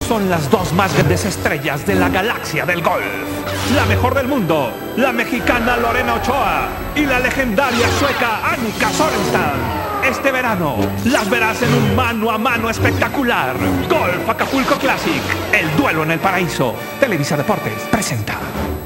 Son las dos más grandes estrellas de la galaxia del golf. La mejor del mundo, la mexicana Lorena Ochoa y la legendaria sueca Annika Sorenstam. Este verano las verás en un mano a mano espectacular. Golf Acapulco Classic, el duelo en el paraíso. Televisa Deportes presenta.